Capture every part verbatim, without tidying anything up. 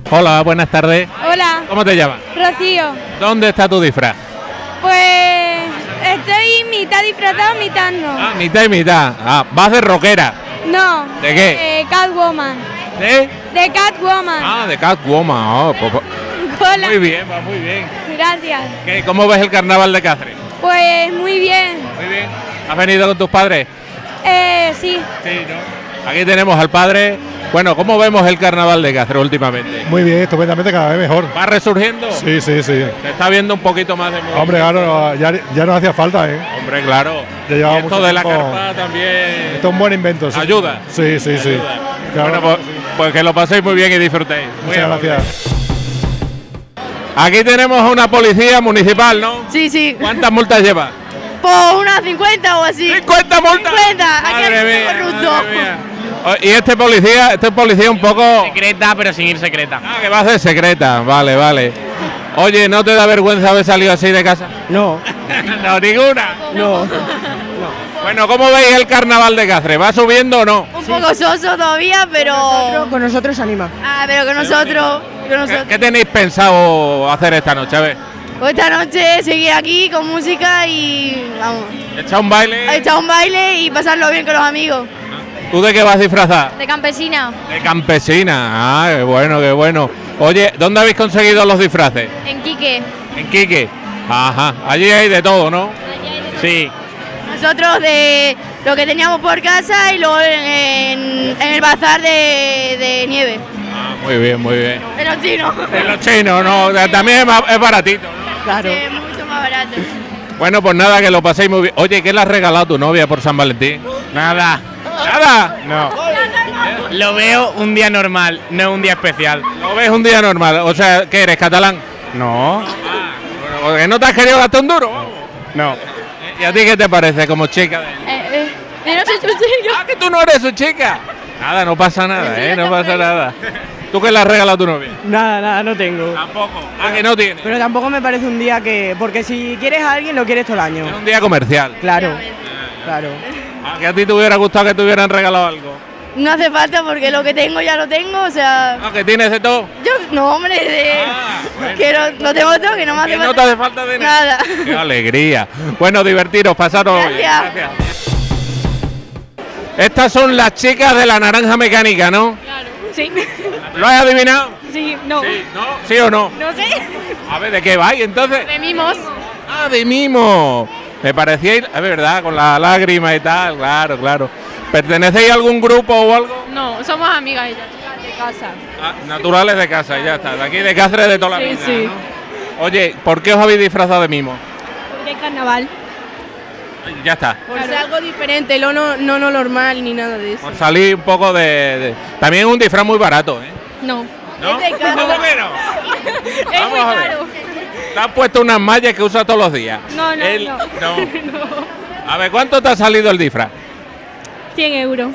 Hola, buenas tardes. Hola. ¿Cómo te llamas? Rocío. ¿Dónde está tu disfraz? Pues estoy mitad disfrazado, mitad no. Ah, mitad y mitad. Ah, vas de rockera. No. ¿De qué? Eh, Catwoman. ¿De? De Catwoman. Ah, de Catwoman. Oh, pues, pues, Hola. muy bien, va muy bien. Gracias. ¿Qué, ¿Cómo ves el carnaval de Cáceres? Pues muy bien. Muy bien. ¿Has venido con tus padres? Eh, sí. Sí, ¿no? Aquí tenemos al padre. Bueno, ¿cómo vemos el carnaval de Cáceres últimamente? Muy bien, estupendamente, cada vez mejor. ¿Va resurgiendo? Sí, sí, sí. Se está viendo un poquito más de movimiento. Hombre, claro, ya, ya nos hacía falta, ¿eh? Hombre, claro. Ya Y llevaba esto mucho de la tiempo. carpa también. Esto es un buen invento, sí. ¿Ayuda? Sí, sí, sí. Ayuda. Claro, Bueno, pues, pues que lo paséis muy bien y disfrutéis. Muy muchas amable. gracias. Aquí tenemos a una policía municipal, ¿no? Sí, sí. ¿Cuántas multas lleva? Por unas cincuenta o así. ¡cincuenta multas! cincuenta, aquí Madre hay mía, corrupto. madre mía. O- Y este policía, este policía un poco... Secreta, pero sin ir secreta. Ah, que va a ser secreta, vale, vale. Oye, ¿no te da vergüenza haber salido así de casa? No, No, ninguna. no. Bueno, ¿cómo veis el carnaval de Cáceres? ¿Va subiendo o no? Un poco soso todavía, pero. Con nosotros se anima. Ah, pero con nosotros. Con ¿Qué, nosotros. qué tenéis pensado hacer esta noche? A ver, Pues esta noche seguir aquí con música y. Vamos. echar un baile. Echar un baile y pasarlo bien con los amigos. ¿Tú de qué vas disfrazada? De campesina. De campesina. Ah, qué bueno, qué bueno. Oye, ¿dónde habéis conseguido los disfraces? En Quique. En Quique. Ajá, allí hay de todo, ¿no? Sí. Nosotros de lo que teníamos por casa y luego en, en- en el bazar de, de nieve. Ah, muy bien, muy bien. De los chinos. De los chinos, ¿no? También es, más- es baratito, ¿no? Claro. Es mucho más barato. Bueno, pues nada, que lo paséis muy bien. Oye, ¿qué le has regalado a tu novia por San Valentín? Nada. ¿Nada? No. Lo veo un día normal, no un día especial. ¿Lo ves un día normal? O sea, ¿qué eres, catalán? No. Bueno, porque no te has querido gastar un duro. No. ¿Y a ti qué te parece como chica? de él? Eh, eh, no soy su chica. Ah, que tú no eres su chica. Nada, no pasa nada, ¿eh? No pasa nada. ¿Tú qué le has regalado a tu novia? Nada, nada, no tengo. Tampoco. Ah, que no tiene. Pero tampoco me parece un día que. Porque si quieres a alguien, lo quieres todo el año. Es un día comercial. Claro. Claro. Ah, que a ti te hubiera gustado que te hubieran regalado algo. No hace falta porque lo que tengo ya lo tengo, o sea. Ah, que tienes de todo. Yo, no, hombre, de. Ah, bueno. Que lo, lo tengo todo, que no me hace Que falta. no te hace falta de nada. nada. Qué alegría. Bueno, divertiros, pasaros bien. Gracias. Estas son las chicas de la naranja mecánica, ¿no? Sí. ¿Lo has adivinado? Sí, no. Sí, ¿no? ¿Sí o no? No sé. A ver, ¿de qué vais entonces? De mimos. Ah, de mimo. Me parecíais, es verdad, con la lágrima y tal, claro, claro. ¿Pertenecéis a algún grupo o algo? No, somos amigas ellas, de casa. Ah, naturales de casa, ya está. De aquí de Cáceres de toda la Sí, vida. sí. ¿no? Oye, ¿por qué os habéis disfrazado de mimo? De carnaval. Ya está. Por ser algo diferente, lo no, no, no normal ni nada de eso. Por salir un poco de, de- También es un disfraz muy barato, ¿eh? No. ¿No? Es de casa. ¿Cómo que no? Es Vamos muy a ver. caro. Te has puesto unas mallas que usas todos los días. No, no, El- no. A ver, ¿cuánto te ha salido el disfraz? cien euros.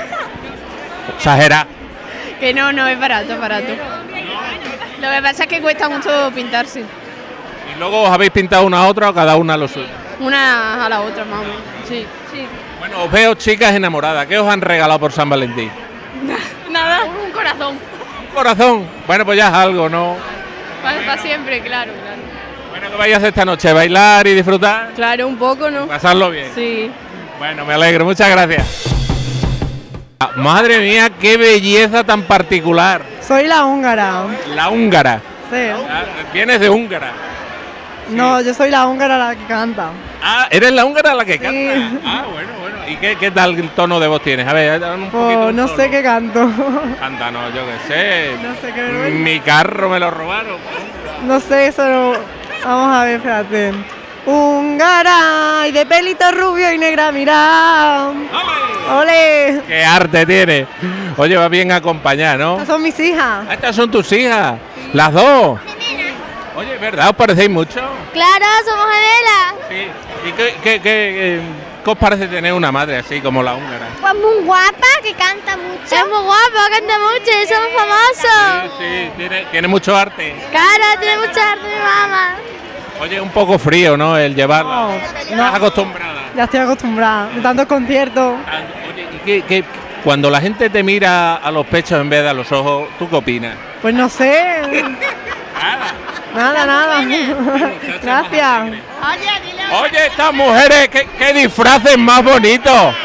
Exagera. Que no, no, es barato, es barato. Lo que pasa es que cuesta mucho pintarse. ¿Y luego os habéis pintado una a otra o cada una lo suyo? Una a la otra, más o menos. Sí. Sí. Bueno, os veo chicas enamoradas. ¿Qué os han regalado por San Valentín? Nada. Un corazón. Un corazón. Bueno, pues ya es algo, ¿no? Para siempre, claro, claro. Bueno, ¿qué vais a hacer esta noche? ¿Bailar y disfrutar? Claro, un poco, ¿no? Pasarlo bien. Sí. Bueno, me alegro. Muchas gracias. Ah, madre mía, qué belleza tan particular. Soy la húngara. La húngara. Sí. Ah, vienes de húngara. No, yo soy la húngara la que canta. Ah, ¿eres la húngara la que Sí. canta? Ah, bueno, bueno. ¿Y qué, qué tal el tono de voz tienes? A ver, dame un poquito. Pues un no tono. sé qué canto. Canta, no, yo qué sé. No sé qué vergüenza. Mi carro me lo robaron. No sé, eso no. Vamos a ver, espérate. Húngara y de pelito rubio y negra, mira. ¡Ole! ¡Qué arte tiene! Oye, va bien acompañada, ¿no? Estas son mis hijas. Ah, estas son tus hijas. Las dos. Oye, ¿verdad? ¿Os parecéis mucho? Claro, somos gemelas. Sí. ¿Y qué, qué, qué, qué os parece tener una madre así como la húngara? Pues muy guapa, que canta mucho. Es muy guapa, canta mucho y somos famosos. Sí, sí, tiene, tiene mucho arte. Claro, tiene mucha arte mi mamá. Oye, un poco frío, ¿no? El llevarla. No, ¿Estás no. acostumbrada? Ya estoy acostumbrada de tantos conciertos. Ah, Oye, ¿y qué, qué, Cuando la gente te mira a los pechos en vez de a los ojos, ¿tú qué opinas? Pues no sé. Nada, nada. Gracias. Oye, estas mujeres, ¿qué, qué disfraces más bonitos?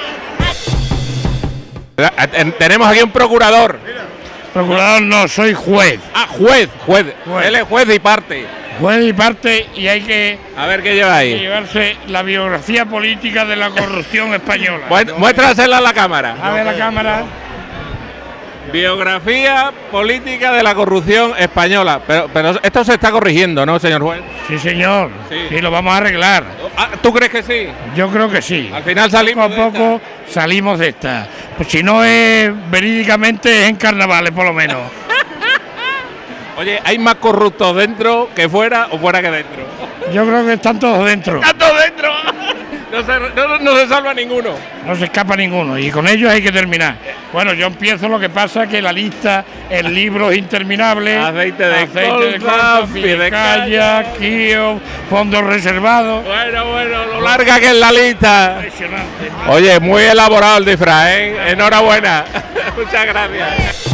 Tenemos aquí un procurador. Procurador no, soy juez. Ah, juez, juez. Juez. Él es juez y parte. Juez y parte y hay que, A ver qué lleva hay que ahí. llevarse la biografía política de la corrupción española. Mué- Muéstrasela a la cámara. A ver la cámara. Biografía política de la corrupción española. Pero, pero esto se está corrigiendo, ¿no, señor juez? Sí, señor. Sí. Sí, lo vamos a arreglar. Ah, ¿tú crees que sí? Yo creo que sí. Al final salimos Poco a de poco salimos de esta. Pues si no es verídicamente es en carnavales por lo menos. Oye, ¿hay más corruptos dentro que fuera o fuera que dentro? Yo creo que están todos dentro. ¡Están todos dentro! No se, no, no se salva ninguno. No se escapa ninguno y con ellos hay que terminar. Bueno, yo empiezo, lo que pasa que la lista, el libro es interminable. Aceite de aceite de colza, colza, fidecaya, fidecaya, Kio, fondos reservados. Bueno, bueno, lo larga que es la lista. Impresionante. Oye, muy elaborado el disfraz, ¿eh? Enhorabuena. Muchas gracias.